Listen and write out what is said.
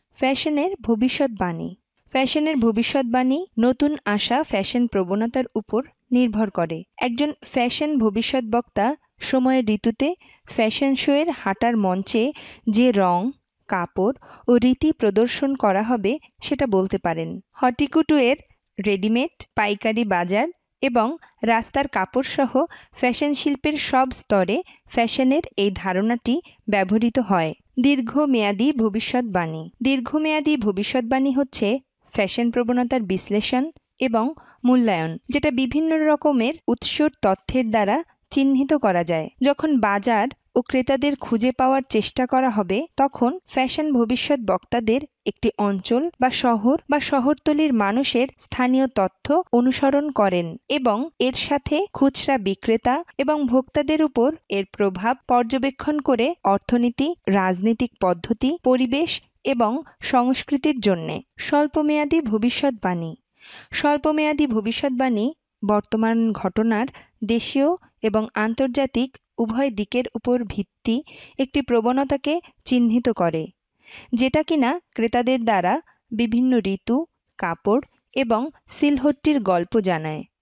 ফ্যাশনের ভবিষ্যৎবাণী। ফ্যাশনের ভবিষ্যৎবাণী নতুন আসা ফ্যাশন প্রবণতার উপর নির্ভর করে। একজন ফ্যাশন ভবিষ্যৎবক্তা সময়ের ঋতুতে ফ্যাশন শোয়ের হাঁটার মঞ্চে যে রং, কাপড় ও রীতি প্রদর্শন করা হবে সেটা বলতে পারেন। হটিকুটুয়ের, রেডিমেড, পাইকারি বাজার এবং রাস্তার কাপড়সহ ফ্যাশন শিল্পের সব স্তরে ফ্যাশনের এই ধারণাটি ব্যবহৃত হয়। দীর্ঘমেয়াদী ভবিষ্যৎবাণী। দীর্ঘমেয়াদী ভবিষ্যৎবাণী হচ্ছে ফ্যাশন প্রবণতার বিশ্লেষণ এবং মূল্যায়ন, যেটা বিভিন্ন রকমের উৎসর তথ্যের দ্বারা চিহ্নিত করা যায়। যখন বাজার ও ক্রেতাদের খুঁজে পাওয়ার চেষ্টা করা হবে, তখন ফ্যাশন ভবিষ্যৎ বক্তাদের একটি অঞ্চল বা শহর বা শহরতলির মানুষের স্থানীয় তথ্য অনুসরণ করেন এবং এর সাথে খুচরা বিক্রেতা এবং ভোক্তাদের উপর এর প্রভাব পর্যবেক্ষণ করে অর্থনীতি, রাজনৈতিক পদ্ধতি, পরিবেশ এবং সংস্কৃতির জন্যে। স্বল্পমেয়াদী ভবিষ্যৎবাণী। স্বল্পমেয়াদী ভবিষ্যৎবাণী বর্তমান ঘটনার দেশীয় এবং আন্তর্জাতিক উভয় দিকের উপর ভিত্তি একটি প্রবণতাকে চিহ্নিত করে, যেটা কিনা ক্রেতাদের দ্বারা বিভিন্ন ঋতু, কাপড় এবং সিলহট্টির গল্প জানায়।